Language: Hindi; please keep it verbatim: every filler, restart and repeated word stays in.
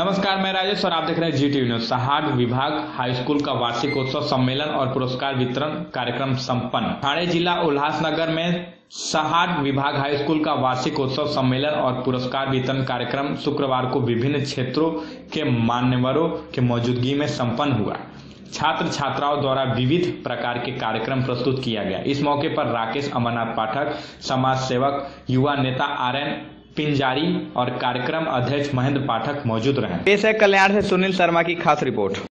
नमस्कार, मैं राजेश और आप देख रहे हैं जी टी वी न्यूज। सहाग विभाग हाई स्कूल का वार्षिकोत्सव सम्मेलन और पुरस्कार वितरण कार्यक्रम संपन्न। ठाणे जिला उल्लासनगर में सहाग विभाग हाई स्कूल का वार्षिकोत्सव सम्मेलन और पुरस्कार वितरण कार्यक्रम शुक्रवार को विभिन्न क्षेत्रों के मान्यवरों के मौजूदगी में संपन्न हुआ। छात्र छात्राओं द्वारा विविध प्रकार के कार्यक्रम प्रस्तुत किया गया। इस मौके पर राकेश अमरनाथ पाठक, समाज सेवक, युवा नेता आर एन पिंजारी और कार्यक्रम अध्यक्ष महेंद्र पाठक मौजूद रहे। पेश है कल्याण से सुनील शर्मा की खास रिपोर्ट।